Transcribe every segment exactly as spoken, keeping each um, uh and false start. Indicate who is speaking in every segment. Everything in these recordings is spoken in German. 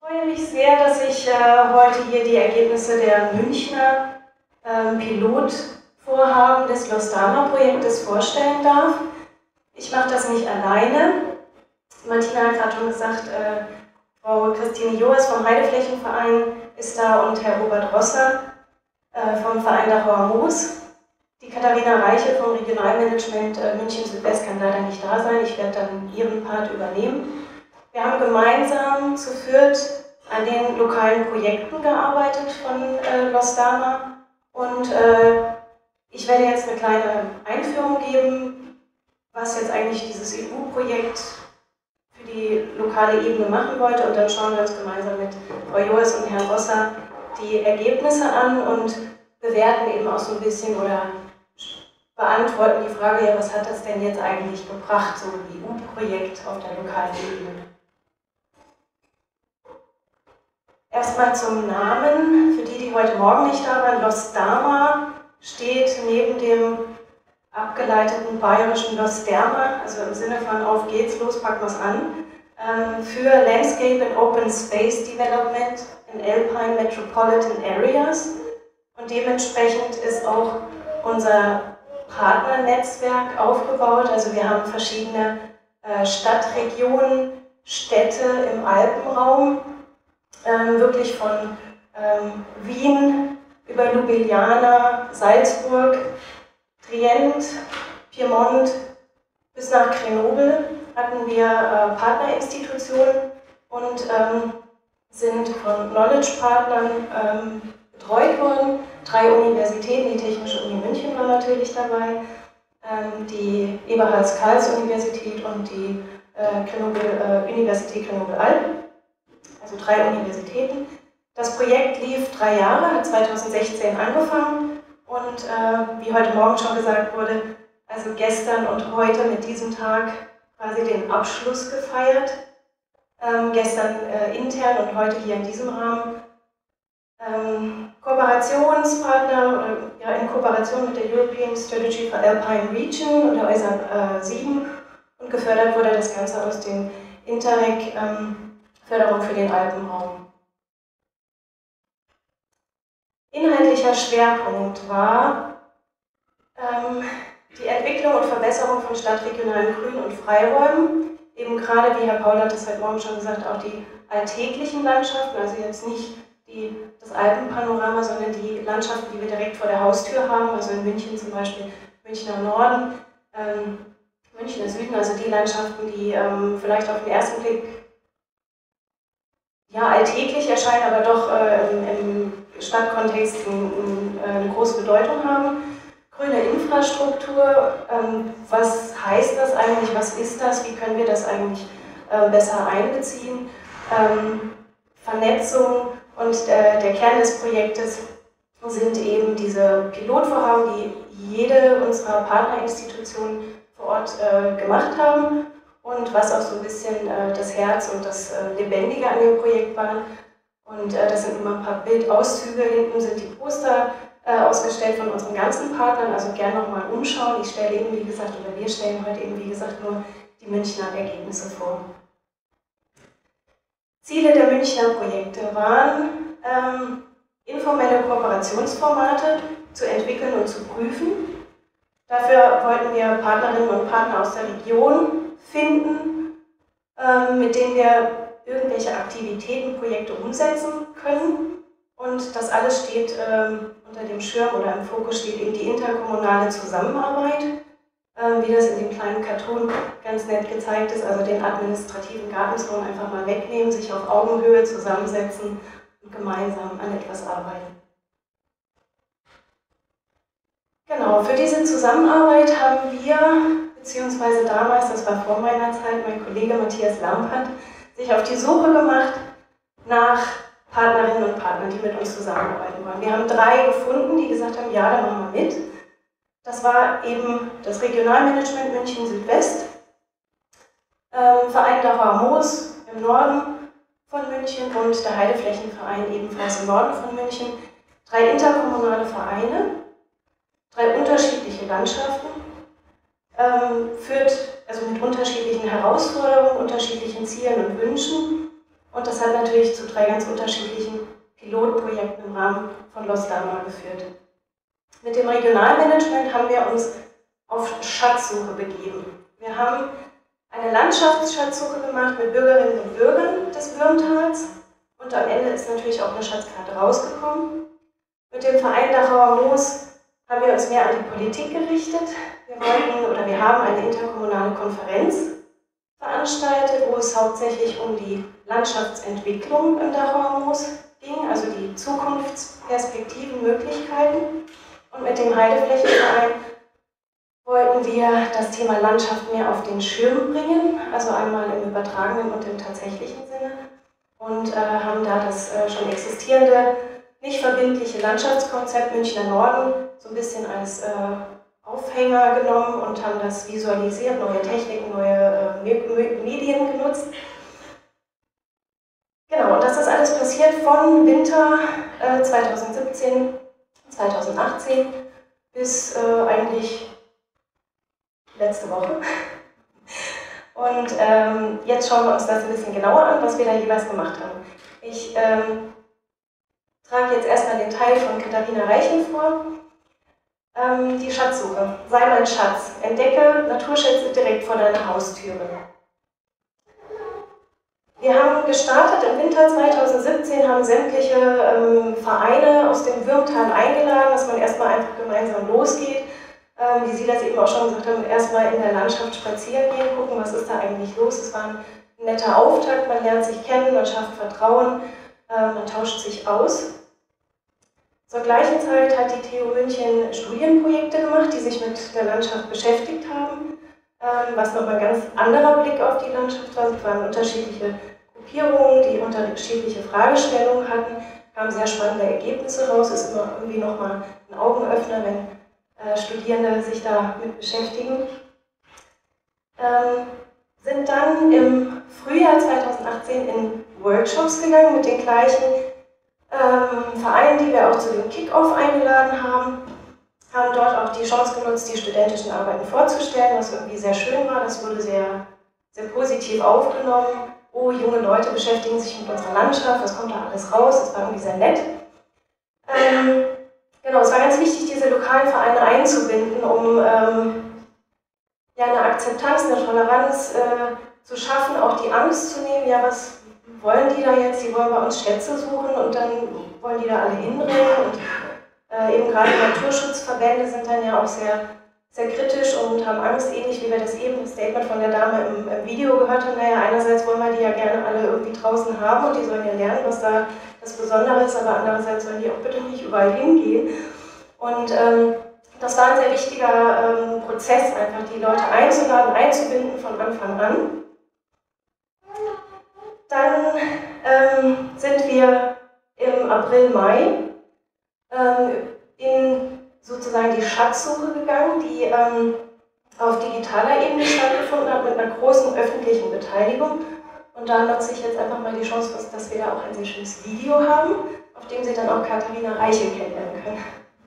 Speaker 1: Ich freue mich sehr, dass ich äh, heute hier die Ergebnisse der Münchner äh, Pilotvorhaben des Lostama-Projektes vorstellen darf. Ich mache das nicht alleine. Martina hat gerade schon gesagt, äh, Frau Christine Joas vom Heideflächenverein ist da und Herr Robert Rosser äh, vom Verein Dachauer Moos. Die Katharina Reiche vom Regionalmanagement äh, München Südwest kann leider nicht da sein. Ich werde dann ihren Part übernehmen. Wir haben gemeinsam zu viert an den lokalen Projekten gearbeitet von äh, Lostama und äh, ich werde jetzt eine kleine Einführung geben, was jetzt eigentlich dieses E U-Projekt für die lokale Ebene machen wollte, und dann schauen wir uns gemeinsam mit Frau Joas und Herrn Rosser die Ergebnisse an und bewerten eben auch so ein bisschen oder beantworten die Frage, ja, was hat das denn jetzt eigentlich gebracht, so ein E U-Projekt auf der lokalen Ebene. Erstmal zum Namen, für die, die heute Morgen nicht da waren. Lostama steht neben dem abgeleiteten bayerischen Losterma, also im Sinne von auf geht's, los, packen wir's an, für Landscape and Open Space Development in Alpine Metropolitan Areas. Und dementsprechend ist auch unser Partnernetzwerk aufgebaut. Also wir haben verschiedene Stadtregionen, Städte im Alpenraum, Ähm, wirklich von ähm, Wien über Ljubljana, Salzburg, Trient, Piemont bis nach Grenoble hatten wir äh, Partnerinstitutionen und ähm, sind von Knowledge-Partnern ähm, betreut worden. Drei Universitäten, die Technische Uni München war natürlich dabei, ähm, die Eberhard-Karls-Universität und die äh, Grenoble, äh, Universität Grenoble-Alpes. Also drei Universitäten. Das Projekt lief drei Jahre, hat zweitausendsechzehn angefangen und äh, wie heute Morgen schon gesagt wurde, also gestern und heute mit diesem Tag quasi den Abschluss gefeiert. Ähm, gestern äh, intern und heute hier in diesem Rahmen. Ähm, Kooperationspartner, oder, ja, in Kooperation mit der European Strategy for Alpine Region und der E U S A sieben und gefördert wurde das Ganze aus dem Interreg ähm, Förderung für den Alpenraum. Inhaltlicher Schwerpunkt war ähm, die Entwicklung und Verbesserung von stadtregionalen Grün- und Freiräumen, eben gerade, wie Herr Paul hat das heute Morgen schon gesagt, auch die alltäglichen Landschaften, also jetzt nicht die, das Alpenpanorama, sondern die Landschaften, die wir direkt vor der Haustür haben, also in München zum Beispiel, Münchner Norden, ähm, Münchner Süden, also die Landschaften, die ähm, vielleicht auf den ersten Blick ja, alltäglich erscheinen, aber doch äh, im, im Stadtkontext ein, ein, eine große Bedeutung haben. Grüne Infrastruktur, ähm, was heißt das eigentlich, was ist das, wie können wir das eigentlich äh, besser einbeziehen? Ähm, Vernetzung und äh, der Kern des Projektes sind eben diese Pilotvorhaben, die jede unserer Partnerinstitutionen vor Ort äh, gemacht haben. Und was auch so ein bisschen äh, das Herz und das äh, Lebendige an dem Projekt war. Und äh, das sind immer ein paar Bildauszüge. Hinten sind die Poster äh, ausgestellt von unseren ganzen Partnern, also gerne nochmal umschauen. Ich stelle eben, wie gesagt, oder wir stellen heute eben, wie gesagt, nur die Münchner Ergebnisse vor. Ziele der Münchner Projekte waren, ähm, informelle Kooperationsformate zu entwickeln und zu prüfen. Dafür wollten wir Partnerinnen und Partner aus der Region finden, ähm, mit denen wir irgendwelche Aktivitäten, Projekte umsetzen können. Und das alles steht ähm, unter dem Schirm oder im Fokus steht eben die interkommunale Zusammenarbeit, ähm, wie das in dem kleinen Cartoon ganz nett gezeigt ist, also den administrativen Gartenzaun einfach mal wegnehmen, sich auf Augenhöhe zusammensetzen und gemeinsam an etwas arbeiten. Genau, für diese Zusammenarbeit haben wir, beziehungsweise damals, das war vor meiner Zeit, mein Kollege Matthias Lampert, sich auf die Suche gemacht nach Partnerinnen und Partnern, die mit uns zusammenarbeiten wollen. Wir haben drei gefunden, die gesagt haben, ja, da machen wir mit. Das war eben das Regionalmanagement München Südwest, ähm, Verein Dachauer Moos im Norden von München und der Heideflächenverein ebenfalls im Norden von München. Drei interkommunale Vereine, drei unterschiedliche Landschaften, ähm, führt also mit unterschiedlichen Herausforderungen, unterschiedlichen Zielen und Wünschen Und das hat natürlich zu drei ganz unterschiedlichen Pilotprojekten im Rahmen von Los Dama geführt. Mit dem Regionalmanagement haben wir uns auf Schatzsuche begeben. Wir haben eine Landschaftsschatzsuche gemacht mit Bürgerinnen und Bürgern des Würmtals und am Ende ist natürlich auch eine Schatzkarte rausgekommen. Mit dem Verein Dachauer Moos haben wir uns mehr an die Politik gerichtet. Wir wollten oder wir haben eine interkommunale Konferenz veranstaltet, wo es hauptsächlich um die Landschaftsentwicklung im Dachauer Moos ging, also die Zukunftsperspektiven, Möglichkeiten. Und mit dem Heideflächenverein wollten wir das Thema Landschaft mehr auf den Schirm bringen, also einmal im übertragenen und im tatsächlichen Sinne. Und äh, haben da das äh, schon existierende, nicht verbindliche Landschaftskonzept Münchner Norden so ein bisschen als äh, Aufhänger genommen und haben das visualisiert, neue Techniken, neue äh, Medien genutzt. Genau, und das ist alles passiert von Winter äh, zweitausendsiebzehn, zweitausendachtzehn bis äh, eigentlich letzte Woche. Und ähm, jetzt schauen wir uns das ein bisschen genauer an, was wir da jeweils gemacht haben. Ich ähm, trage jetzt erstmal den Teil von Katharina Reichel vor. Ähm, die Schatzsuche. Sei mein Schatz. Entdecke Naturschätze direkt vor deiner Haustüre. Wir haben gestartet im Winter zweitausendsiebzehn, haben sämtliche ähm, Vereine aus dem Würmtal eingeladen, dass man erstmal einfach gemeinsam losgeht. Ähm, wie Sie das eben auch schon gesagt haben, erstmal in der Landschaft spazieren gehen, gucken, was ist da eigentlich los. Es war ein netter Auftakt, man lernt sich kennen, man schafft Vertrauen, äh, man tauscht sich aus. Zur gleichen Zeit hat die T U München Studienprojekte gemacht, die sich mit der Landschaft beschäftigt haben, ähm, was nochmal ein ganz anderer Blick auf die Landschaft war. Es waren unterschiedliche Gruppierungen, die unterschiedliche Fragestellungen hatten, kamen sehr spannende Ergebnisse raus. Es ist immer irgendwie nochmal ein Augenöffner, wenn äh, Studierende sich damit beschäftigen. Ähm, sind dann im Frühjahr zweitausendachtzehn in Workshops gegangen mit den gleichen ähm, Vereinen, die wir auch zu dem Kick-Off eingeladen haben. Haben dort auch die Chance genutzt, die studentischen Arbeiten vorzustellen, was irgendwie sehr schön war. Das wurde sehr, sehr positiv aufgenommen. Oh, junge Leute beschäftigen sich mit unserer Landschaft, was kommt da alles raus? Das war irgendwie sehr nett. Ähm, genau, es war ganz wichtig, diese lokalen Vereine einzubinden, um ähm, ja, eine Akzeptanz, eine Toleranz äh, zu schaffen, auch die Angst zu nehmen. Ja, was wollen die da jetzt? Die wollen bei uns Schätze suchen und dann wollen die da alle hinrennen. Und äh, eben gerade Naturschutzverbände sind dann ja auch sehr, sehr kritisch und haben Angst, ähnlich wie wir das eben das Statement von der Dame im, im Video gehört haben. Naja, einerseits wollen wir die ja gerne alle irgendwie draußen haben und die sollen ja lernen, was da das Besondere ist, aber andererseits sollen die auch bitte nicht überall hingehen. Und ähm, das war ein sehr wichtiger ähm, Prozess, einfach die Leute einzuladen, einzubinden von Anfang an. Dann ähm, sind wir im April, Mai ähm, in sozusagen die Schatzsuche gegangen, die ähm, auf digitaler Ebene stattgefunden hat, mit einer großen öffentlichen Beteiligung. Und da nutze ich jetzt einfach mal die Chance, dass wir da auch ein sehr schönes Video haben, auf dem Sie dann auch Katharina Reichel kennenlernen können.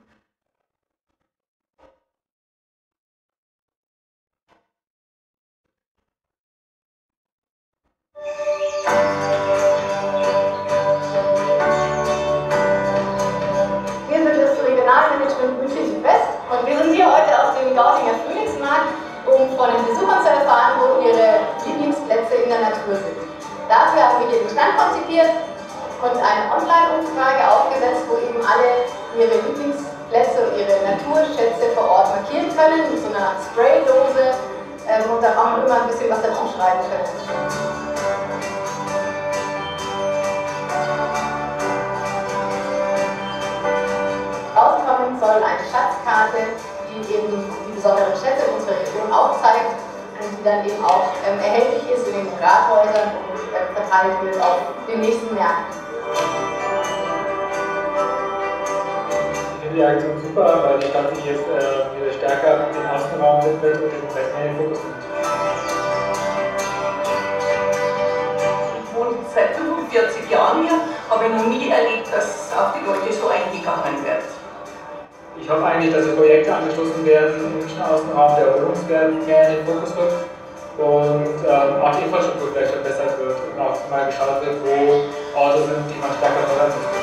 Speaker 2: Und wir sind hier heute auf dem Gaudinger Frühlingsmarkt, um von den Besuchern zu erfahren, wo ihre Lieblingsplätze in der Natur sind. Dafür haben wir hier den Stand konzipiert und eine Online-Umfrage aufgesetzt, wo eben alle ihre Lieblingsplätze und ihre Naturschätze vor Ort markieren können, mit so einer Spraydose. Ähm, und da kann man immer ein bisschen was dazu schreiben können. Rauskommen soll eine Schatzkarte, die eben die besonderen Schätze in unserer Region aufzeigt und die dann eben auch ähm, erhältlich ist in den Rathäusern und äh, verteilt wird auf den nächsten Märkten.
Speaker 3: Ich finde die Aktion super, weil die Stadt sich jetzt äh, wieder stärker den Außenraum widmet und den Rest mehr in den Fokus nimmt.
Speaker 4: Ich wohne seit fünfundvierzig Jahren hier, habe ich noch nie erlebt, dass auf die Leute so eingegangen wird.
Speaker 3: Ich hoffe eigentlich, dass die Projekte angestoßen werden im Münchner Außenraum, der Erholungswert mehr in den Fokus rückt und ähm, auch die Infrastruktur vielleicht verbessert wird und auch mal geschaut wird, wo Orte sind, die man stärker fördern möchte.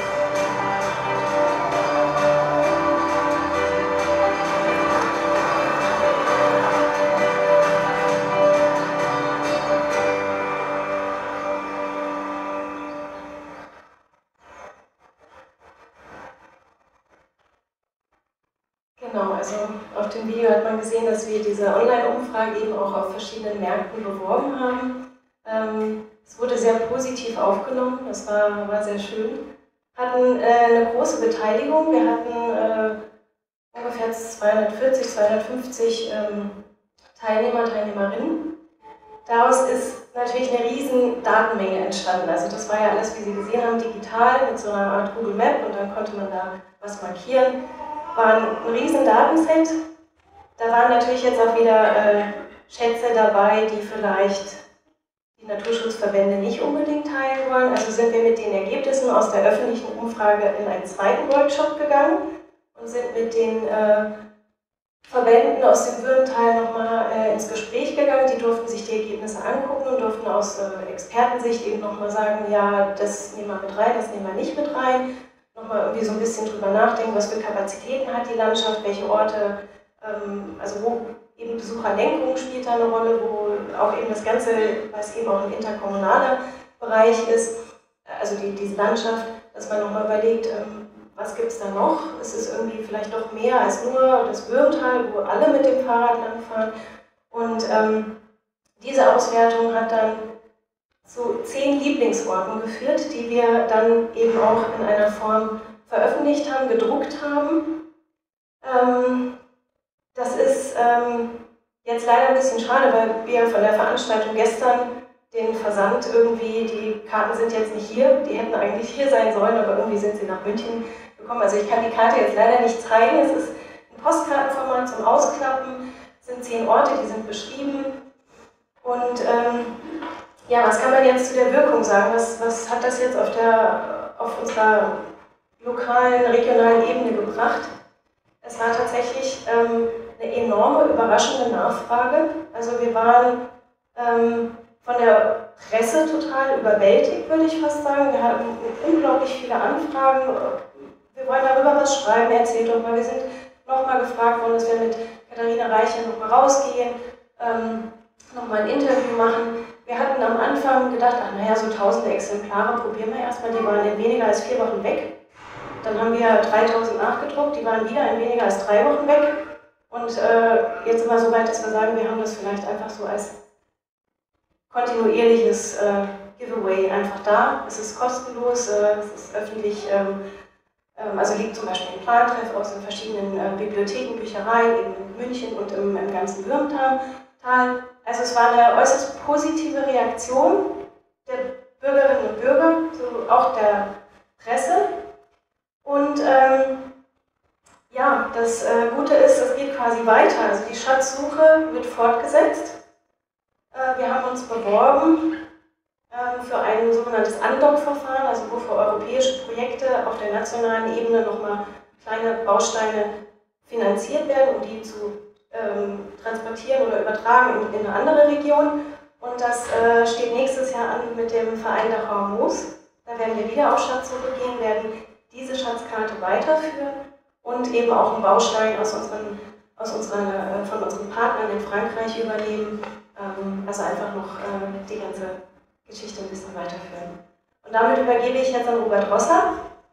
Speaker 1: Genau, also auf dem Video hat man gesehen, dass wir diese Online-Umfrage eben auch auf verschiedenen Märkten beworben haben. Ähm, es wurde sehr positiv aufgenommen, das war, war sehr schön. Hatten äh, eine große Beteiligung, wir hatten äh, ungefähr zweihundertvierzig, zweihundertfünfzig ähm, Teilnehmer, Teilnehmerinnen. Daraus ist natürlich eine riesen Datenmenge entstanden. Also das war ja alles, wie Sie gesehen haben, digital mit so einer Art Google Map und dann konnte man da was markieren. War ein riesen Datenset. Da waren natürlich jetzt auch wieder äh, Schätze dabei, die vielleicht die Naturschutzverbände nicht unbedingt teilen wollen. Also sind wir mit den Ergebnissen aus der öffentlichen Umfrage in einen zweiten Workshop gegangen und sind mit den äh, Verbänden aus dem Würmtal nochmal äh, ins Gespräch gegangen. Die durften sich die Ergebnisse angucken und durften aus äh, Expertensicht eben nochmal sagen, ja, das nehmen wir mit rein, das nehmen wir nicht mit rein. Nochmal irgendwie so ein bisschen drüber nachdenken, was für Kapazitäten hat die Landschaft, welche Orte, ähm, also wo eben Besucherlenkung spielt da eine Rolle, wo auch eben das Ganze, was eben auch ein interkommunaler Bereich ist, also die, diese Landschaft, dass man nochmal überlegt, ähm, was gibt es da noch? Ist es irgendwie vielleicht doch mehr als nur das Würmtal, wo alle mit dem Fahrrad langfahren? Und ähm, diese Auswertung hat dann zu zehn Lieblingsorten geführt, die wir dann eben auch in einer Form veröffentlicht haben, gedruckt haben. Ähm, das ist ähm, jetzt leider ein bisschen schade, weil wir von der Veranstaltung gestern den Versand irgendwie, die Karten sind jetzt nicht hier, die hätten eigentlich hier sein sollen, aber irgendwie sind sie nach München gekommen. Also ich kann die Karte jetzt leider nicht zeigen, es ist ein Postkartenformat zum Ausklappen, es sind zehn Orte, die sind beschrieben. Und ähm, ja, was kann man jetzt zu der Wirkung sagen? Was, was hat das jetzt auf, der, auf unserer lokalen, regionalen Ebene gebracht? Es war tatsächlich ähm, eine enorme, überraschende Nachfrage. Also wir waren ähm, von der Presse total überwältigt, würde ich fast sagen. Wir hatten unglaublich viele Anfragen. Wir wollen darüber was schreiben, erzählt doch mal. Wir sind nochmal gefragt worden, dass wir mit Katharina Reicher nochmal rausgehen, ähm, nochmal ein Interview machen. Wir hatten am Anfang gedacht, ach naja, so tausende Exemplare probieren wir erstmal, die waren in weniger als vier Wochen weg. Dann haben wir dreitausend nachgedruckt, die waren wieder in weniger als drei Wochen weg. Und äh, jetzt sind wir so weit, dass wir sagen, wir haben das vielleicht einfach so als kontinuierliches äh, Giveaway einfach da. Es ist kostenlos, äh, es ist öffentlich, ähm, ähm, also liegt zum Beispiel ein Plantreff aus in verschiedenen äh, Bibliotheken, Büchereien, eben in München und im, im ganzen Würmtal. Also es war eine äußerst positive Reaktion der Bürgerinnen und Bürger, so auch der Presse. Und ähm, ja, das äh, Gute ist, es geht quasi weiter. Also die Schatzsuche wird fortgesetzt. Äh, wir haben uns beworben äh, für ein sogenanntes Undock-Verfahren, also wo für europäische Projekte auf der nationalen Ebene nochmal kleine Bausteine finanziert werden, um die zu ähm, transportieren oder übertragen in, in eine andere Region. Und das äh, steht nächstes Jahr an mit dem Verein Dachauer Moos. Da werden wir wieder auf Schatzsuche gehen, werden diese Schatzkarte weiterführen und eben auch einen Baustein aus unseren, aus unseren, äh, von unseren Partnern in Frankreich übernehmen. Ähm, also einfach noch äh, die ganze Geschichte ein bisschen weiterführen. Und damit übergebe ich jetzt an Robert Rosser.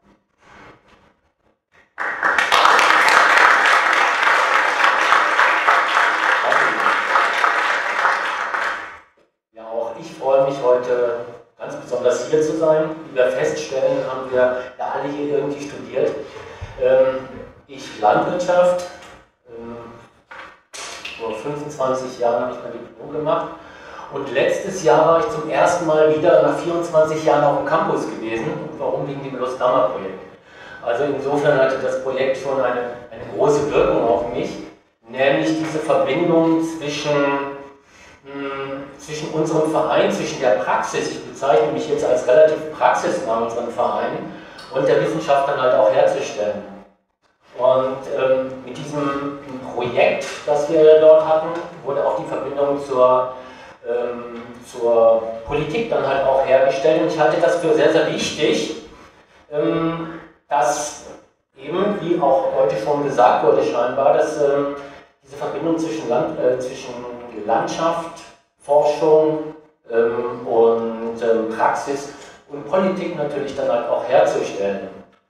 Speaker 5: Ja, auch ich freue mich heute ganz besonders hier zu sein. Wie wir feststellen, haben wir ja alle hier irgendwie studiert. Ähm, ich Landwirtschaft, ähm, vor fünfundzwanzig Jahren habe ich mein Diplom gemacht und letztes Jahr war ich zum ersten Mal wieder nach vierundzwanzig Jahren auf dem Campus gewesen. Und warum? Wegen dem Losdammer-Projekt. Also insofern hatte das Projekt schon eine, eine große Wirkung auf mich, nämlich diese Verbindung zwischen zwischen unserem Verein, zwischen der Praxis, ich bezeichne mich jetzt als relativ praxisnah unseren Verein, und der Wissenschaft dann halt auch herzustellen. Und ähm, mit diesem Projekt, das wir dort hatten, wurde auch die Verbindung zur ähm, zur Politik dann halt auch hergestellt. Und ich halte das für sehr, sehr wichtig, ähm, dass eben, wie auch heute schon gesagt wurde scheinbar, dass ähm, diese Verbindung zwischen, Land, äh, zwischen Landschaft, Forschung ähm, und ähm, Praxis und Politik natürlich dann halt auch herzustellen.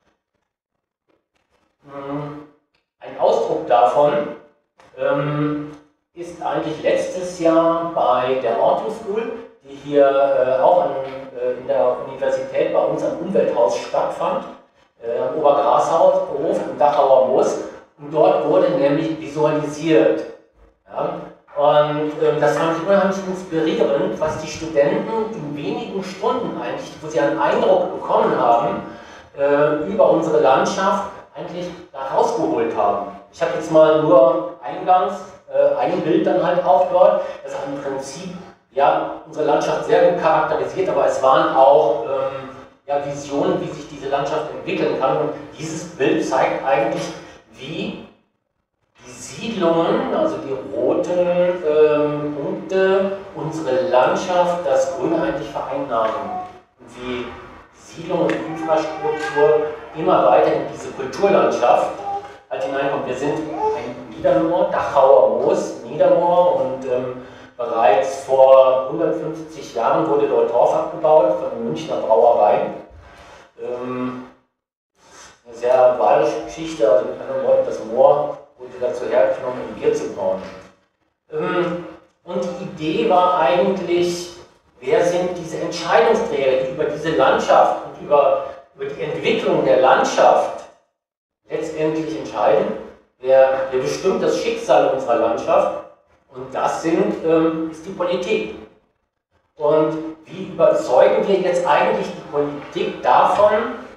Speaker 5: Ein Ausdruck davon ähm, ist eigentlich letztes Jahr bei der Auto School, die hier äh, auch an, äh, in der Universität bei uns am Umwelthaus stattfand, äh, am Obergrashof im Dachauer Moos. Und dort wurde nämlich visualisiert. Ja? Und äh, das fand ich unheimlich inspirierend, was die Studenten in wenigen Stunden eigentlich, wo sie einen Eindruck bekommen haben, äh, über unsere Landschaft, eigentlich da rausgeholt haben. Ich habe jetzt mal nur eingangs äh, ein Bild dann halt auch dort, das hat im Prinzip ja, unsere Landschaft sehr gut charakterisiert, aber es waren auch ähm, ja, Visionen, wie sich diese Landschaft entwickeln kann. Und dieses Bild zeigt eigentlich, wie die Siedlungen, also die roten ähm, Punkte, unsere Landschaft, das Grüne eigentlich vereinnahmen. Und wie Siedlung und Infrastruktur immer weiter in diese Kulturlandschaft halt hineinkommt. Wir sind ein Niedermoor, Dachauer Moos, Niedermoor, und ähm, bereits vor hundertfünfzig Jahren wurde dort Torf abgebaut von der Münchner Brauerei. Ähm, eine sehr bayerische Geschichte, also mit anderen Worten, das Moor wurde dazu hergenommen, um Bier zu brauen. Ähm, und die Idee war eigentlich, wer sind diese Entscheidungsträger, die über diese Landschaft und über, über die Entwicklung der Landschaft letztendlich entscheiden? Wer, wer bestimmt das Schicksal unserer Landschaft? Und das sind, ähm, ist die Politik. Und wie überzeugen wir jetzt eigentlich die Politik davon,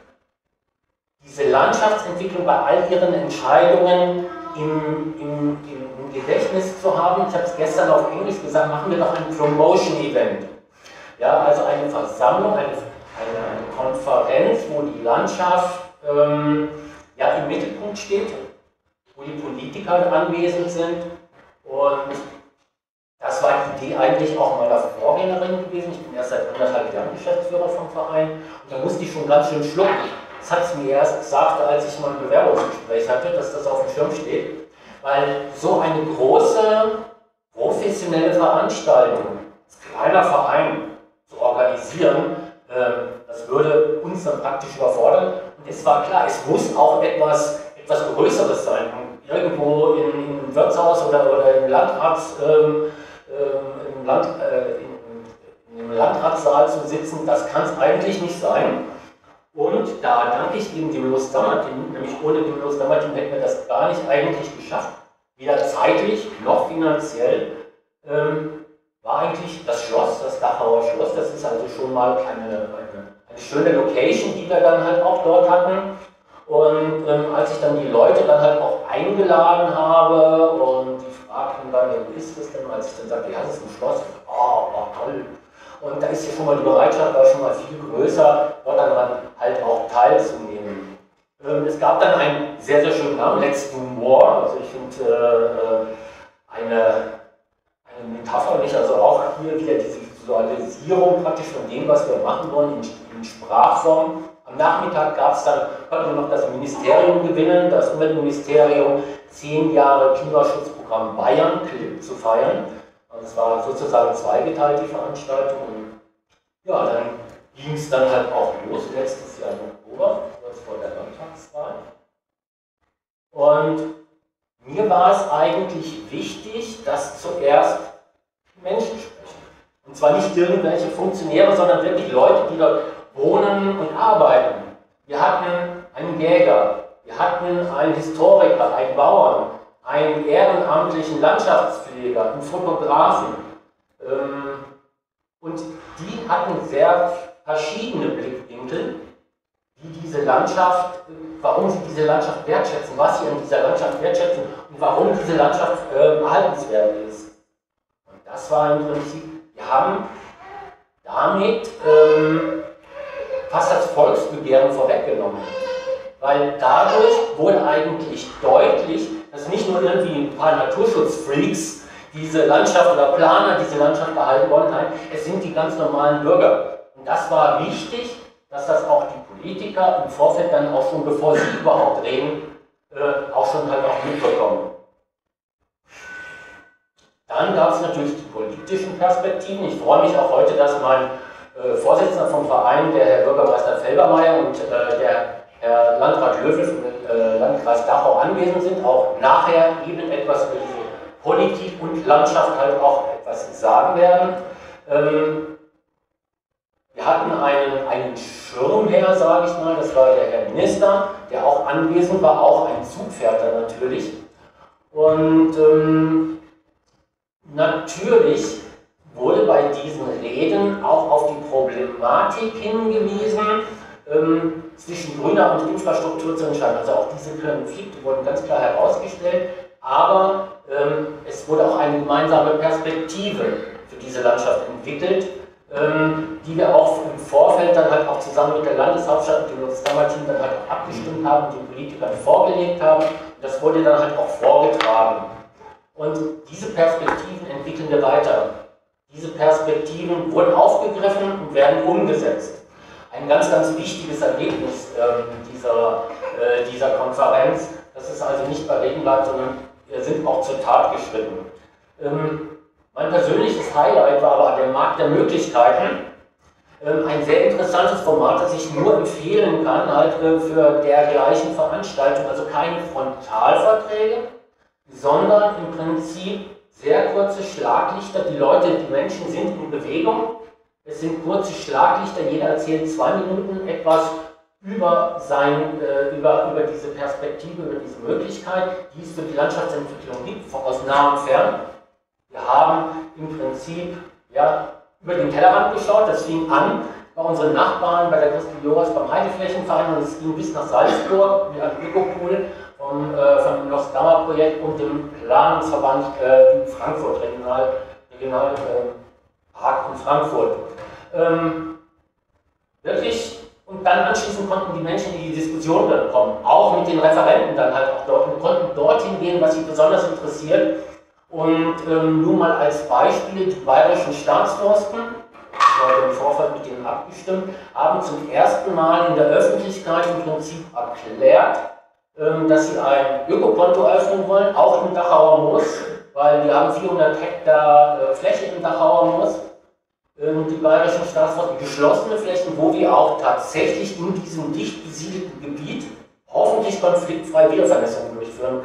Speaker 5: diese Landschaftsentwicklung bei all ihren Entscheidungen im, im, im Gedächtnis zu haben? Ich habe es gestern auf Englisch gesagt, machen wir doch ein Promotion-Event. Ja, also eine Versammlung, eine, eine, eine Konferenz, wo die Landschaft ähm, ja, im Mittelpunkt steht, wo die Politiker anwesend sind. Und das war die Idee eigentlich auch meiner Vorgängerin gewesen. Ich bin erst seit anderthalb Jahren Geschäftsführer vom Verein. Und da musste ich schon ganz schön schlucken. Das hat sie mir erst gesagt, als ich mal ein Bewerbungsgespräch hatte, dass das auf dem Schirm steht. Weil so eine große, professionelle Veranstaltung, als kleiner Verein zu organisieren, äh, das würde uns dann praktisch überfordern. Und es war klar, es muss auch etwas, etwas Größeres sein. Irgendwo in, in einem Wirtshaus oder, oder im, Landrats, ähm, ähm, im, Land, äh, in, in einem Landratssaal zu sitzen, das kann es eigentlich nicht sein. Und da danke ich eben dem Los Dammertin, nämlich ohne den Los Dammertin hätten wir das gar nicht eigentlich geschafft, weder zeitlich noch finanziell, ähm, war eigentlich das Schloss, das Dachauer Schloss. Das ist also schon mal eine, eine, eine schöne Location, die wir dann halt auch dort hatten. Und ähm, als ich dann die Leute dann halt auch eingeladen habe und die fragten dann, ja, wo ist das denn? Als ich dann sagte, ja, das ist ein Schloss, oh, oh toll. Und da ist ja schon mal die Bereitschaft war schon mal viel größer, dort dann halt auch teilzunehmen. Ähm, es gab dann einen sehr, sehr schönen Namen, Letzten Moor. Also ich finde äh, eine, eine Metapher, nicht? Also auch hier wieder diese Visualisierung praktisch von dem, was wir machen wollen, in, in Sprachform. Am Nachmittag gab es dann, konnte man noch das Ministerium gewinnen, das Umweltministerium, zehn Jahre Klimaschutzprogramm Bayern, Clip, zu feiern. Also es war sozusagen zweigeteilt, die Veranstaltung. Und ja, dann ging es dann halt auch los, letztes Jahr im Oktober, kurz vor der Landtagswahl. Und mir war es eigentlich wichtig, dass zuerst Menschen sprechen. Und zwar nicht irgendwelche Funktionäre, sondern wirklich Leute, die dort wohnen und arbeiten. Wir hatten einen Jäger, wir hatten einen Historiker, einen Bauern, einen ehrenamtlichen Landschaftspfleger, einen Fotografen. Und die hatten sehr verschiedene Blickwinkel, wie diese Landschaft, warum sie diese Landschaft wertschätzen, was sie an dieser Landschaft wertschätzen und warum diese Landschaft äh, erhaltenswert ist. Und das war im Prinzip, wir haben damit ähm, fast das Volksbegehren vorweggenommen. Weil dadurch wurde eigentlich deutlich, dass nicht nur irgendwie ein paar Naturschutzfreaks diese Landschaft oder Planer diese Landschaft erhalten wollen. Nein, es sind die ganz normalen Bürger. Und das war wichtig, dass das auch die Politiker im Vorfeld dann auch schon, bevor sie überhaupt reden, äh, auch schon halt auch mitbekommen. Dann gab es natürlich die politischen Perspektiven. Ich freue mich auch heute, dass mein äh, Vorsitzender vom Verein, der Herr Bürgermeister Felbermeier und äh, der Herr Landrat Löwe vom äh, Landkreis Dachau anwesend sind, auch nachher eben etwas über diese Politik und Landschaft halt auch etwas sagen werden. Ähm, wir hatten einen, einen Schirmherr, sage ich mal, das war der Herr Minister, der auch anwesend war, auch ein Zugpferd natürlich. Und ähm, natürlich wurde bei diesen Reden auch auf die Problematik hingewiesen, ähm, zwischen grüner und Infrastruktur zu entscheiden. Also auch diese Konflikte wurden ganz klar herausgestellt, aber ähm, es wurde auch eine gemeinsame Perspektive für diese Landschaft entwickelt, ähm, die wir auch im Vorfeld dann halt auch zusammen mit der Landeshauptstadt und dem Lostdammer-Team dann halt auch abgestimmt haben, den Politikern vorgelegt haben. Und das wurde dann halt auch vorgetragen. Und diese Perspektiven entwickeln wir weiter. Diese Perspektiven wurden aufgegriffen und werden umgesetzt. Ein ganz, ganz wichtiges Ergebnis äh, dieser, äh, dieser Konferenz, dass es also nicht bei Reden bleibt, sondern wir sind auch zur Tat geschritten. Ähm, mein persönliches Highlight war aber der Markt der Möglichkeiten. Ähm, ein sehr interessantes Format, das ich nur empfehlen kann, halt äh, für dergleichen Veranstaltungen, also keine Frontalverträge, sondern im Prinzip sehr kurze Schlaglichter. Die Leute, die Menschen sind in Bewegung. Es sind kurze Schlaglichter. Jeder erzählt zwei Minuten etwas über, sein, äh, über, über diese Perspektive, über diese Möglichkeit, die es für die Landschaftsentwicklung gibt, aus nah und fern. Wir haben im Prinzip ja, über den Tellerrand geschaut. Das fing an bei unseren Nachbarn, bei der Christel Joras beim Heideflächenverein, und es ging bis nach Salzburg mit einem Ökopool vom, äh, vom Lostdammer-Projekt und dem Planungsverband äh, in Frankfurt, Regional, Regional äh, Park in Frankfurt. Ähm, wirklich, und dann anschließend konnten die Menschen in die Diskussion dann kommen, auch mit den Referenten dann halt auch dort, und konnten dorthin gehen, was sie besonders interessiert. Und ähm, nur mal als Beispiel, die bayerischen Staatsforsten, ich habe im Vorfeld mit denen abgestimmt, haben zum ersten Mal in der Öffentlichkeit im Prinzip erklärt, ähm, dass sie ein Ökokonto öffnen wollen, auch im Dachauer Moos, weil wir haben vierhundert Hektar äh, Fläche im Dachauer Moos. Die bayerischen Staatsforsten, geschlossene Flächen, wo wir auch tatsächlich in diesem dicht besiedelten Gebiet hoffentlich konfliktfrei Wiedervernässung durchführen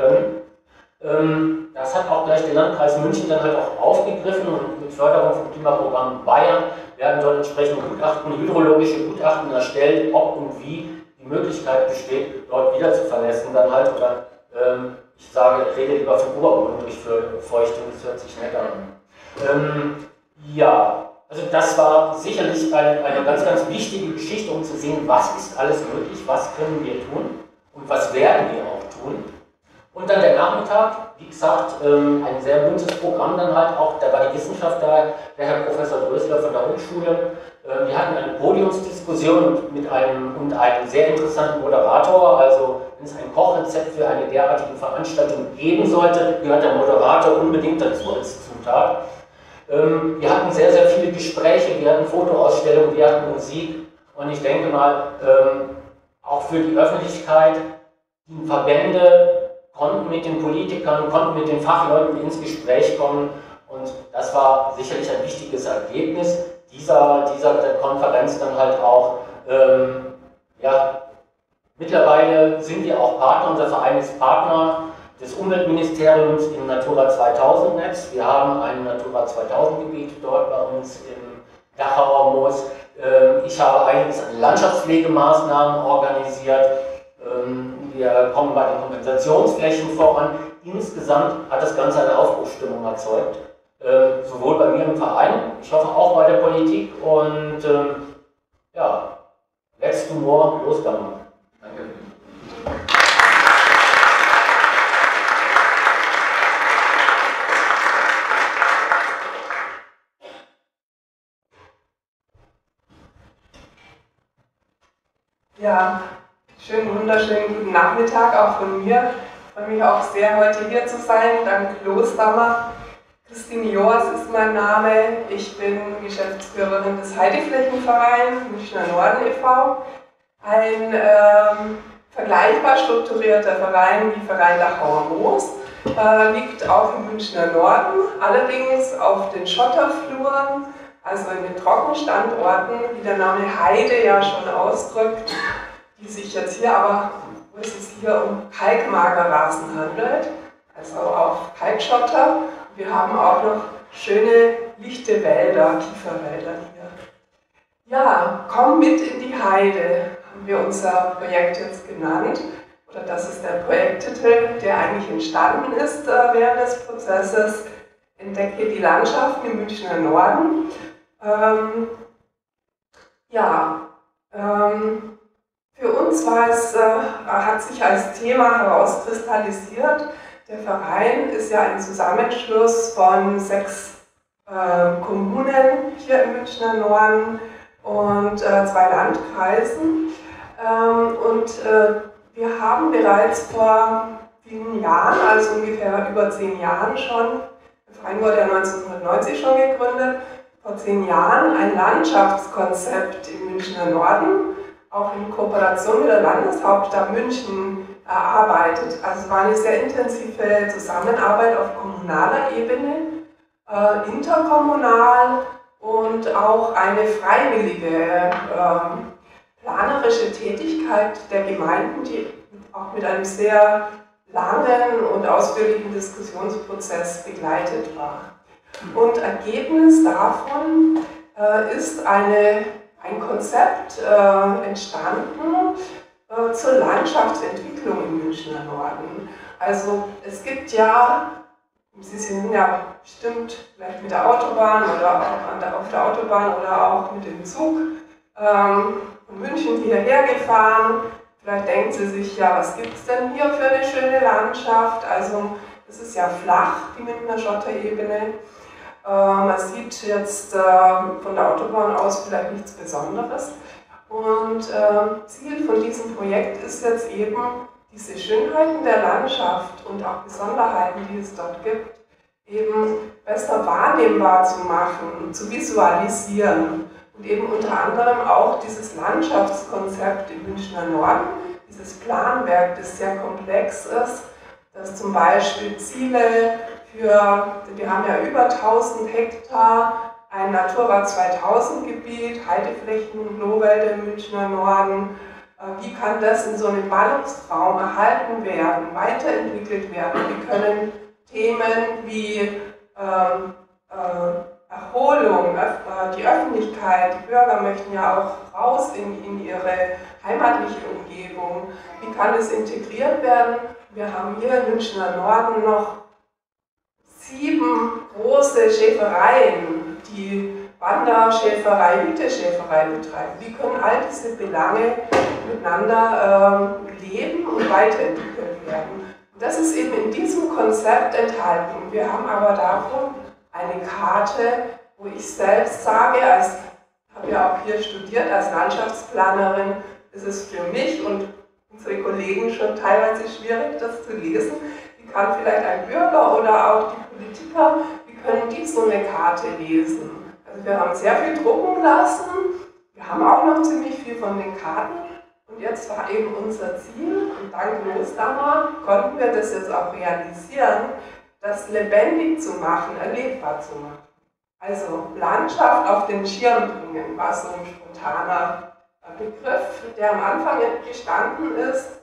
Speaker 5: können. Das hat auch gleich der Landkreis München dann halt auch aufgegriffen, und mit Förderung vom Klimaprogramm Bayern werden dort entsprechende Gutachten, hydrologische Gutachten erstellt, ob und wie die Möglichkeit besteht, dort wieder zu vernässen dann halt, oder ähm, ich sage, ich rede lieber von Oberboden durch Feuchtung, das hört sich nett an. Ähm, ja. Also das war sicherlich eine, eine ganz, ganz wichtige Geschichte, um zu sehen, was ist alles möglich, was können wir tun und was werden wir auch tun. Und dann der Nachmittag, wie gesagt, ein sehr buntes Programm dann halt auch, da war die Wissenschaft da, der Herr Professor Drösler von der Hochschule. Wir hatten eine Podiumsdiskussion mit einem, und einem sehr interessanten Moderator, also wenn es ein Kochrezept für eine derartige Veranstaltung geben sollte, gehört der Moderator unbedingt dazu als Zutat. Wir hatten sehr, sehr viele Gespräche, wir hatten Fotoausstellungen, wir hatten Musik, und ich denke mal, auch für die Öffentlichkeit, die Verbände konnten mit den Politikern, konnten mit den Fachleuten ins Gespräch kommen, und das war sicherlich ein wichtiges Ergebnis dieser, dieser Konferenz dann halt auch. Ähm, ja, mittlerweile sind wir auch Partner, unser Verein ist Partner des Umweltministeriums im Natura zweitausend Netz. Wir haben ein Natura zweitausend Gebiet dort bei uns im Dachauer Moos. Ich habe einiges an Landschaftspflegemaßnahmen organisiert. Wir kommen bei den Kompensationsflächen voran. Insgesamt hat das Ganze eine Aufbruchsstimmung erzeugt. Sowohl bei mir im Verein, ich hoffe auch bei der Politik. Und ja, let's do more, los damit. Danke.
Speaker 6: Ja, schönen, wunderschönen guten Nachmittag auch von mir. Ich freue mich auch sehr, heute hier zu sein, dank Losdammer. Christine Joas ist mein Name. Ich bin Geschäftsführerin des Heideflächenvereins Münchner Norden e V Ein ähm, vergleichbar strukturierter Verein wie Verein Dachauer Moos, äh, liegt auch im Münchner Norden, allerdings auf den Schotterfluren, also in den Trockenstandorten, wie der Name Heide ja schon ausdrückt, die sich jetzt hier aber, wo es sich hier um Kalkmagerrasen handelt, also auf Kalkschotter. Wir haben auch noch schöne, lichte Wälder, Kieferwälder hier. Ja, komm mit in die Heide, haben wir unser Projekt jetzt genannt. Oder das ist der Projekttitel, der eigentlich entstanden ist äh, während des Prozesses. Entdecke die Landschaften im Münchner Norden. Ähm, ja, ähm, für uns war es, äh, hat sich als Thema herauskristallisiert, der Verein ist ja ein Zusammenschluss von sechs äh, Kommunen hier im Münchner Norden und äh, zwei Landkreisen. Ähm, und äh, wir haben bereits vor vielen Jahren, also ungefähr über zehn Jahren schon, der Verein wurde ja neunzehnhundertneunzig schon gegründet, vor zehn Jahren ein Landschaftskonzept im Münchner Norden, auch in Kooperation mit der Landeshauptstadt München erarbeitet. Also es war eine sehr intensive Zusammenarbeit auf kommunaler Ebene, äh, interkommunal und auch eine freiwillige äh, planerische Tätigkeit der Gemeinden, die auch mit einem sehr langen und ausführlichen Diskussionsprozess begleitet war. Und Ergebnis davon äh, ist eine, ein Konzept äh, entstanden äh, zur Landschaftsentwicklung im Münchner Norden. Also es gibt ja, Sie sind ja bestimmt vielleicht mit der Autobahn oder auch an der, auf der Autobahn oder auch mit dem Zug ähm, von München hierher gefahren. Vielleicht denken Sie sich, ja, was gibt es denn hier für eine schöne Landschaft? Also es ist ja flach, die Münchner Schotterebene. Man sieht jetzt von der Autobahn aus vielleicht nichts Besonderes. Und Ziel von diesem Projekt ist jetzt eben, diese Schönheiten der Landschaft und auch Besonderheiten, die es dort gibt, eben besser wahrnehmbar zu machen, zu visualisieren. Und eben unter anderem auch dieses Landschaftskonzept im Münchner Norden, dieses Planwerk, das sehr komplex ist, das zum Beispiel Ziele für, wir haben ja über tausend Hektar, ein Natura zweitausend Gebiet, Heideflächen und Lohwälder im Münchner Norden. Wie kann das in so einem Ballungsraum erhalten werden, weiterentwickelt werden? Wie können Themen wie ähm, äh, Erholung, äh, die Öffentlichkeit, die Bürger möchten ja auch raus in, in ihre heimatliche Umgebung, wie kann das integriert werden? Wir haben hier im Münchner Norden noch sieben große Schäfereien, die Wanderschäferei, Hütteschäferei betreiben. Wie können all diese Belange miteinander äh, leben und weiterentwickelt werden? Und das ist eben in diesem Konzept enthalten. Wir haben aber davon eine Karte, wo ich selbst sage, als habe ja auch hier studiert als Landschaftsplanerin, ist es für mich und unsere Kollegen schon teilweise schwierig, das zu lesen. Wie kann vielleicht ein Bürger oder auch die Politiker, wie können die so eine Karte lesen? Also wir haben sehr viel drucken lassen, wir haben auch noch ziemlich viel von den Karten und jetzt war eben unser Ziel, und dank Losdammer konnten wir das jetzt auch realisieren, das lebendig zu machen, erlebbar zu machen. Also Landschaft auf den Schirm bringen war so ein spontaner Begriff, der am Anfang gestanden ist.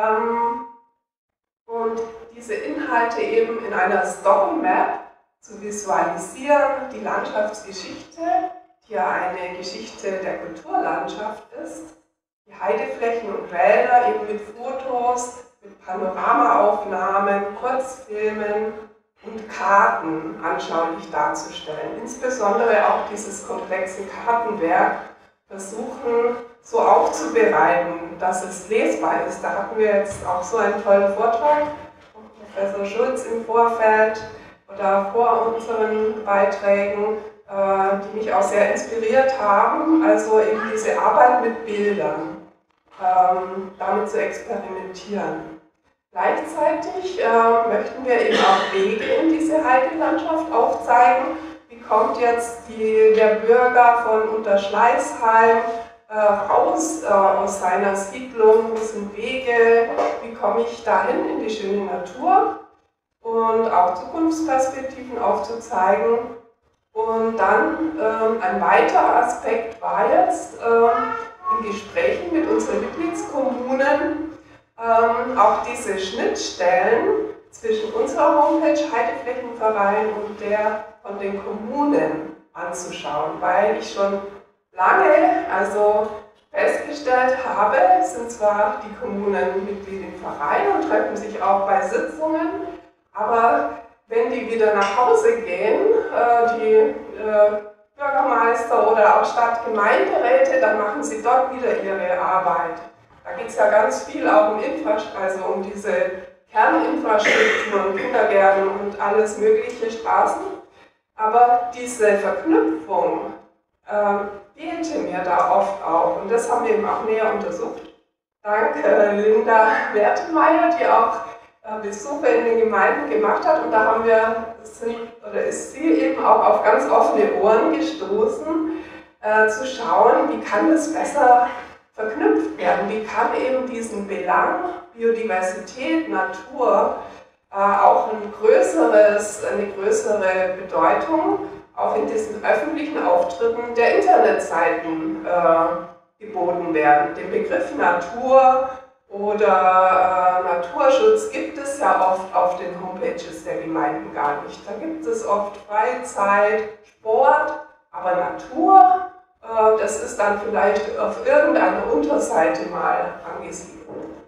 Speaker 6: Und diese Inhalte eben in einer Story Map zu visualisieren, die Landschaftsgeschichte, die ja eine Geschichte der Kulturlandschaft ist, die Heideflächen und Wälder eben mit Fotos, mit Panoramaaufnahmen, Kurzfilmen und Karten anschaulich darzustellen. Insbesondere auch dieses komplexe Kartenwerk versuchen so aufzubereiten, dass es lesbar ist. Da hatten wir jetzt auch so einen tollen Vortrag von Professor Schulz im Vorfeld oder vor unseren Beiträgen, äh, die mich auch sehr inspiriert haben. Also eben diese Arbeit mit Bildern, ähm, damit zu experimentieren. Gleichzeitig äh, möchten wir eben auch Wege in diese Heidelandschaft aufzeigen. Wie kommt jetzt die, der Bürger von Unterschleißheim äh, raus äh, aus seiner Siedlung? Wo sind Wege? Wie komme ich dahin in die schöne Natur? Und auch Zukunftsperspektiven aufzuzeigen. Und dann ähm, ein weiterer Aspekt war jetzt ähm, in Gesprächen mit unseren Mitgliedskommunen ähm, auch diese Schnittstellen zwischen unserer Homepage Heideflächenverein und der von den Kommunen anzuschauen, weil ich schon lange also festgestellt habe, es sind zwar die Kommunen Mitglied im Verein und treffen sich auch bei Sitzungen, aber wenn die wieder nach Hause gehen, äh, die äh, Bürgermeister oder auch Stadtgemeinderäte, dann machen sie dort wieder ihre Arbeit. Da geht es ja ganz viel auch um Infrastruktur, also um diese Kerninfrastrukturen, Kindergärten und alles mögliche, Straßen. Aber diese Verknüpfung äh, fehlte mir da oft auch. Und das haben wir eben auch näher untersucht. Dank äh, Linda Wertemeyer, die auch äh, Besuche in den Gemeinden gemacht hat. Und da haben wir, sind, oder ist sie eben auch auf ganz offene Ohren gestoßen, äh, zu schauen, wie kann das besser verknüpft werden. Wie kann eben diesen Belang Biodiversität, Natur äh, auch ein größeres, eine größere Bedeutung auch in diesen öffentlichen Auftritten der Internetseiten äh, geboten werden. Den Begriff Natur oder äh, Naturschutz gibt es ja oft auf den Homepages der Gemeinden gar nicht. Da gibt es oft Freizeit, Sport, aber Natur, äh, das ist dann vielleicht auf irgendeiner Unterseite mal angesiedelt.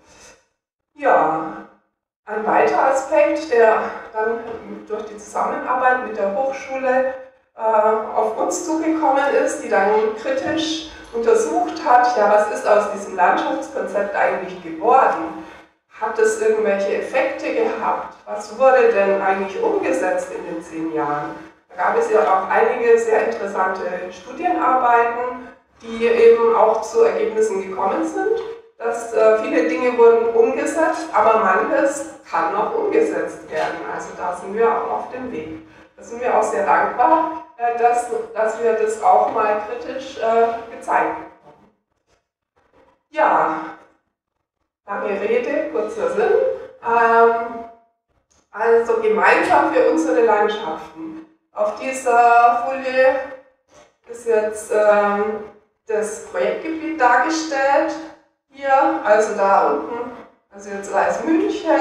Speaker 6: Ja, ein weiterer Aspekt, der dann durch die Zusammenarbeit mit der Hochschule äh, auf uns zugekommen ist, die dann kritisch untersucht hat, ja, was ist aus diesem Landschaftskonzept eigentlich geworden? Hat es irgendwelche Effekte gehabt? Was wurde denn eigentlich umgesetzt in den zehn Jahren? Da gab es ja auch einige sehr interessante Studienarbeiten, die eben auch zu Ergebnissen gekommen sind, dass äh, viele Dinge wurden umgesetzt, aber manches kann noch umgesetzt werden. Also da sind wir auch auf dem Weg. Da sind wir auch sehr dankbar, äh, dass, dass wir das auch mal kritisch äh, gezeigt haben. Ja, lange Rede, kurzer Sinn. Ähm, also gemeinsam für unsere Landschaften. Auf dieser Folie ist jetzt ähm, das Projektgebiet dargestellt. Hier, also da unten, also jetzt da ist München,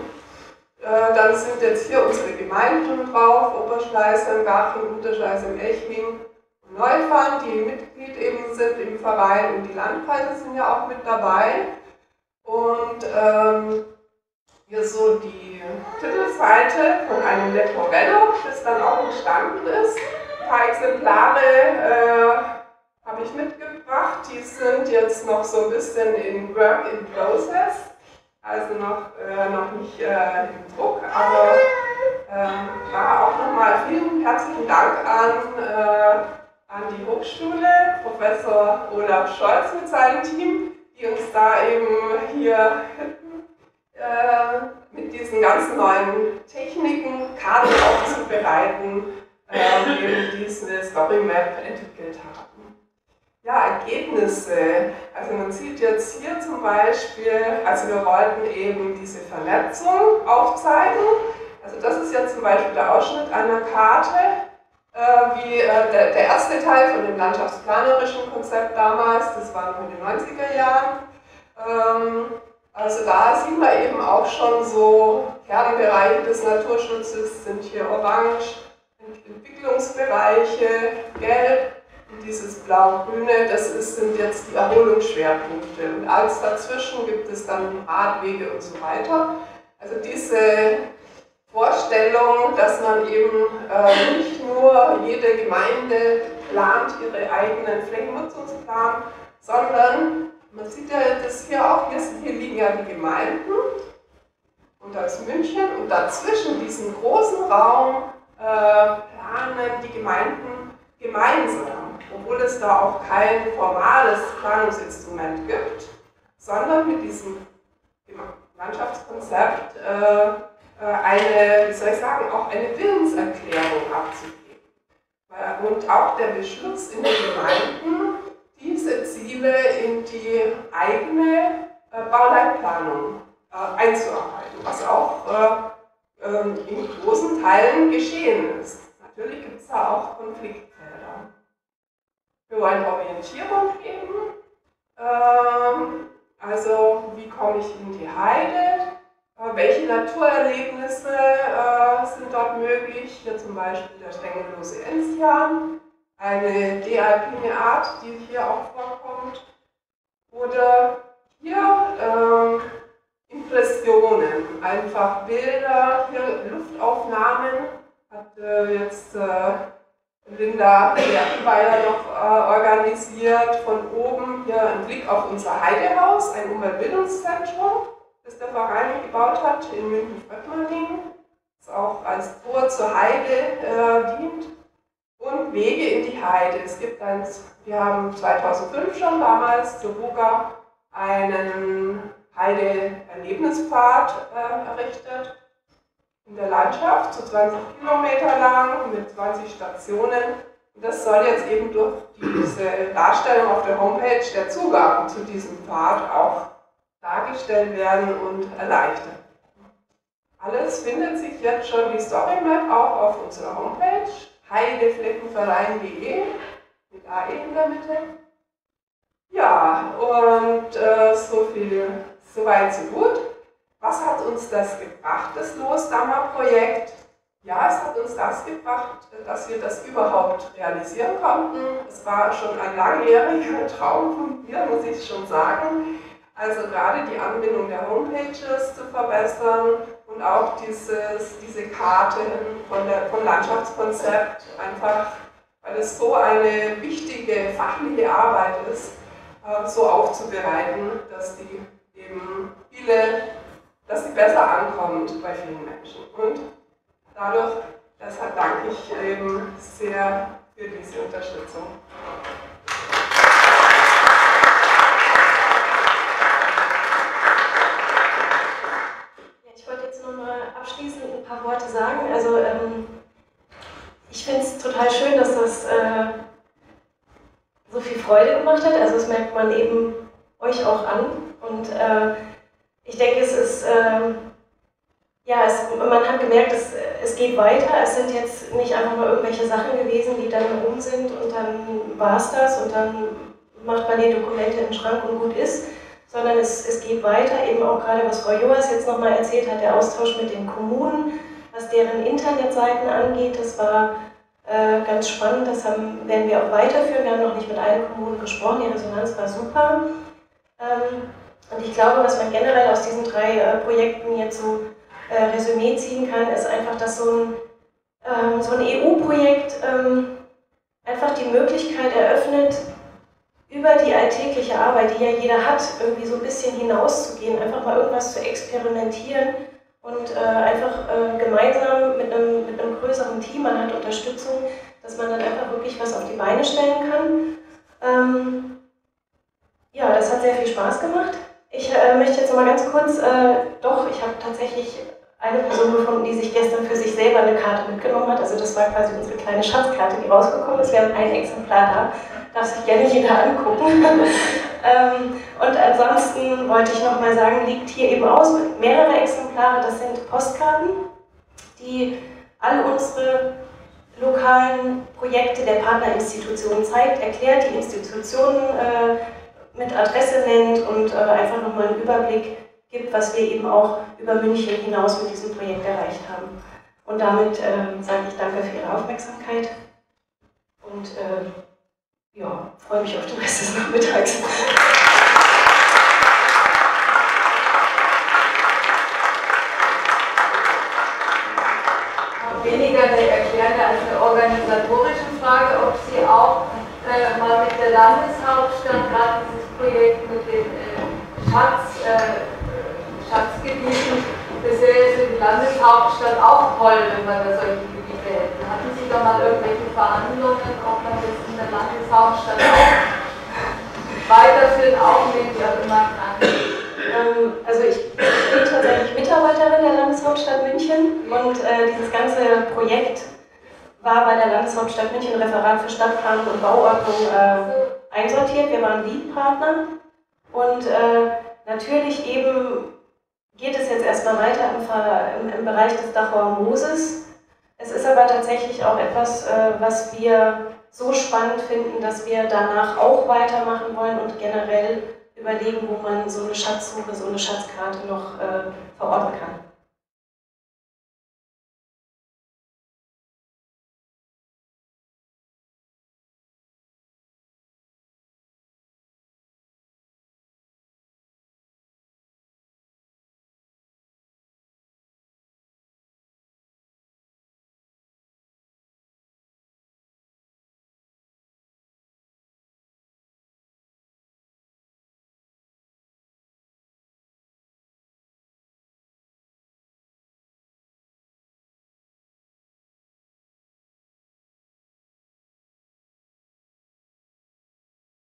Speaker 6: äh, dann sind jetzt hier unsere Gemeinden drauf, Oberschleißheim, Garching, Unterschleißheim, Eching und Neufahren, die Mitglied eben sind im Verein, und die Landkreise sind ja auch mit dabei. Und ähm, hier so die Titelseite von einem Leporello, das dann auch entstanden ist. Ein paar Exemplare äh, habe ich mitgebracht, die sind jetzt noch so ein bisschen in Work in Process, also noch, äh, noch nicht äh, im Druck, aber äh, ja, auch nochmal vielen herzlichen Dank an, äh, an die Hochschule, Professor Olaf Scholz mit seinem Team, die uns da eben hier äh, mit diesen ganzen neuen Techniken, Karten aufzubereiten, äh, eben diese Story Map entwickelt haben. Ja, Ergebnisse. Also man sieht jetzt hier zum Beispiel, also wir wollten eben diese Vernetzung aufzeigen. Also das ist jetzt zum Beispiel der Ausschnitt einer Karte, äh, wie äh, der, der erste Teil von dem landschaftsplanerischen Konzept damals, das war noch in den neunziger Jahren. Ähm, also da sieht man eben auch schon so Kernbereiche des Naturschutzes, sind hier orange, Entwicklungsbereiche, gelb. Und dieses Blau-Grüne, das ist, sind jetzt die Erholungsschwerpunkte. Und alles dazwischen gibt es dann Radwege und so weiter. Also diese Vorstellung, dass man eben äh, nicht nur jede Gemeinde plant ihre eigenen Flächennutzungsplan, sondern man sieht ja das hier auch, hier, hier liegen ja die Gemeinden und da ist München und dazwischen diesen großen Raum äh, planen die Gemeinden gemeinsam. Obwohl es da auch kein formales Planungsinstrument gibt, sondern mit diesem Landschaftskonzept äh, eine, wie soll ich sagen, auch eine Willenserklärung abzugeben. Und auch der Beschluss in den Gemeinden, diese Ziele in die eigene äh, Bauleitplanung äh, einzuarbeiten, was auch äh, äh, in großen Teilen geschehen ist. Natürlich gibt es da auch Konfliktfelder. Wir wollen Orientierung geben. Ähm, also, wie komme ich in die Heide? Äh, welche Naturerlebnisse äh, sind dort möglich? Hier zum Beispiel der stängellose Enzian, eine dealpine Art, die hier auch vorkommt. Oder hier ähm, Impressionen, einfach Bilder, hier Luftaufnahmen. Hat äh, jetzt äh, Linda Berkenweiler noch äh, organisiert, von oben hier ein Blick auf unser Heidehaus, ein Umweltbildungszentrum, das der Verein gebaut hat in München-Fröttmanning, das auch als Tor zur Heide äh, dient. Und Wege in die Heide. Es gibt eins, wir haben zweitausendfünf schon damals zur Buga einen Heide-Erlebnispfad äh, errichtet. In der Landschaft, so zwanzig Kilometer lang, mit zwanzig Stationen. Und das soll jetzt eben durch diese Darstellung auf der Homepage der Zugang zu diesem Pfad auch dargestellt werden und erleichtert. Alles findet sich jetzt schon, die Storymap, auch auf unserer Homepage, heidefleckenverein punkt de, mit A E in der Mitte. Ja, und äh, so viel, so weit, so gut. Was hat uns das gebracht, das Losdammer-Projekt? Ja, es hat uns das gebracht, dass wir das überhaupt realisieren konnten. Es war schon ein langjähriger Traum von mir, muss ich schon sagen. Also gerade die Anbindung der Homepages zu verbessern und auch dieses, diese Karte von der, vom Landschaftskonzept, einfach weil es so eine wichtige fachliche Arbeit ist, so aufzubereiten, dass die eben viele dass sie besser ankommt bei vielen Menschen. Und dadurch, deshalb danke ich eben sehr für diese Unterstützung.
Speaker 1: Ja, ich wollte jetzt nochmal abschließend ein paar Worte sagen. Also ähm, ich finde es total schön, dass das äh, so viel Freude gemacht hat. Also das merkt man eben euch auch an. Und äh, ich denke, es ist, ähm, ja, es, man hat gemerkt, es, es geht weiter. Es sind jetzt nicht einfach nur irgendwelche Sachen gewesen, die dann rum sind und dann war es das und dann macht man die Dokumente in den Schrank und gut ist, sondern es, es geht weiter, eben auch gerade, was Frau Joas jetzt nochmal erzählt hat, der Austausch mit den Kommunen, was deren Internetseiten angeht, das war äh, ganz spannend, das haben, werden wir auch weiterführen. Wir haben noch nicht mit allen Kommunen gesprochen, die Resonanz war super. Ähm, Und ich glaube, was man generell aus diesen drei äh, Projekten jetzt so äh, Resümee ziehen kann, ist einfach, dass so ein, ähm, so ein E U-Projekt ähm, einfach die Möglichkeit eröffnet, über die alltägliche Arbeit, die ja jeder hat, irgendwie so ein bisschen hinauszugehen, einfach mal irgendwas zu experimentieren und äh, einfach äh, gemeinsam mit einem, mit einem größeren Team, man hat Unterstützung, dass man dann einfach wirklich was auf die Beine stellen kann. Ähm, ja, das hat sehr viel Spaß gemacht. Ich äh, möchte jetzt noch mal ganz kurz, äh, doch, ich habe tatsächlich eine Person gefunden, die sich gestern für sich selber eine Karte mitgenommen hat. Also das war quasi unsere kleine Schatzkarte, die rausgekommen ist. Wir haben ein Exemplar da, darf sich gerne jeder angucken. ähm, und ansonsten wollte ich noch mal sagen, liegt hier eben aus, mehrere Exemplare, das sind Postkarten, die alle unsere lokalen Projekte der Partnerinstitutionen zeigt, erklärt, die Institutionen äh, mit Adresse nennt und äh, einfach nochmal einen Überblick gibt, was wir eben auch über München hinaus mit diesem Projekt erreicht haben. Und damit äh, sage ich danke für Ihre Aufmerksamkeit und äh, ja, freue mich auf den Rest des Nachmittags.
Speaker 7: Weniger eine erklärende als eine organisatorische Frage, ob Sie auch äh, mal mit der Landeshauptstadt, gerade dieses Projekt mit den äh, Schatz, äh, Schatzgebieten, das wäre jetzt für die Landeshauptstadt auch toll, wenn wir da solche Gebiete hätten. Hatten Sie da mal irgendwelche Verhandlungen, ob man das in der Landeshauptstadt auch weiterführen, auch nehme ich auch immer an.
Speaker 1: Ähm, also ich bin tatsächlich Mitarbeiterin der Landeshauptstadt München und äh, dieses ganze Projekt war bei der Landeshauptstadt München Referat für Stadtplanung und Bauordnung äh, einsortiert. Wir waren Lead-Partner und äh, natürlich eben geht es jetzt erstmal weiter im, im, im Bereich des Dachauer Mooses. Es ist aber tatsächlich auch etwas, äh, was wir so spannend finden, dass wir danach auch weitermachen wollen und generell überlegen, wo man so eine Schatzsuche, so eine Schatzkarte noch äh, verorten kann.